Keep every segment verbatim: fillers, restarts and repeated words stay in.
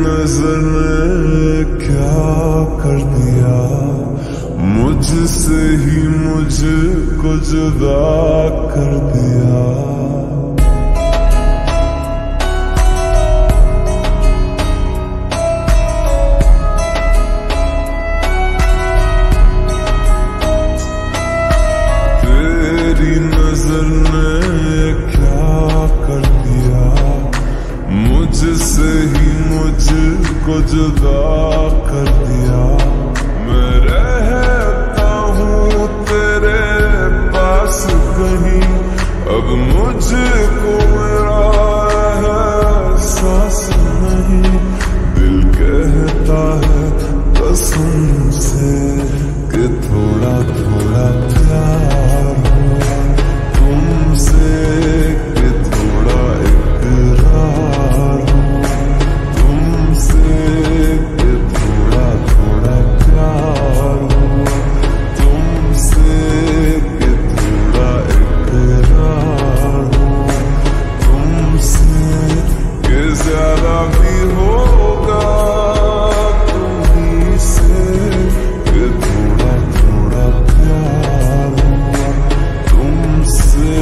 नजर ने क्या कर दिया, मुझसे ही मुझको जुदा कर दिया। तेरी नजर ने क्या कर दिया, मुझसे ही मुझको जुदा कर दिया। मैं रहता हूँ तेरे पास कहीं, अब मुझको मेरा एहसास नहीं। दिल कहता है कसम से कि थोड़ा थोड़ा प्यार हुआ तुमसे, कि थोड़ा इकरार हुआ तुमसे, कि थोड़ा थोड़ा प्यार हुआ तुमसे, कि थोड़ा इकरार हुआ तुमसे, कि ज्यादा भी होगा तुम्हीं से, कि थोड़ा थोड़ा प्यार हुआ तुमसे।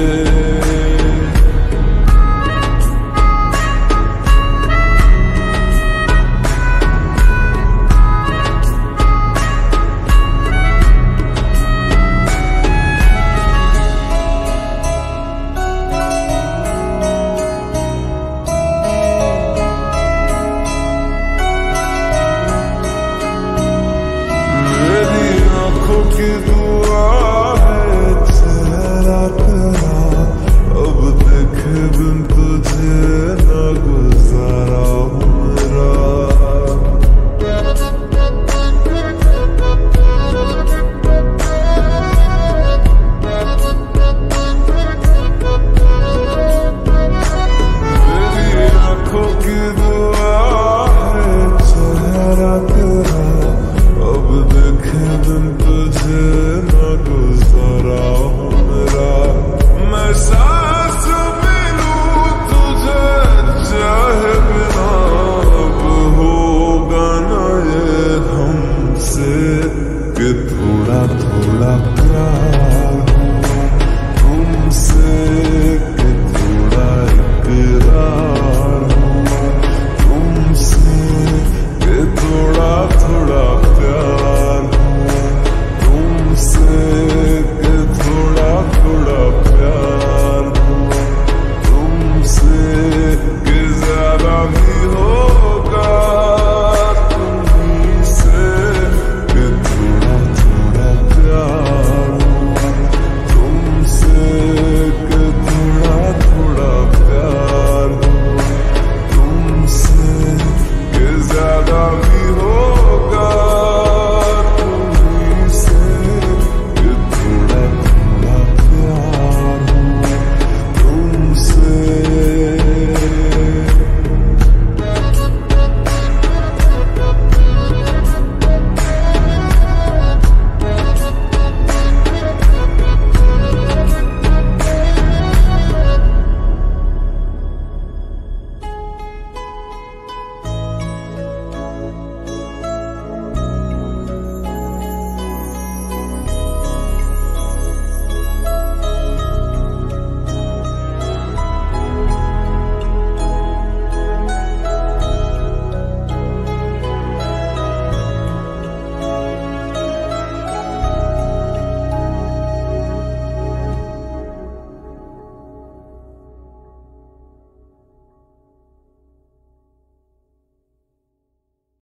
मेरी आंखों की दुआ है चेहरा तेरा, अब देखे बिन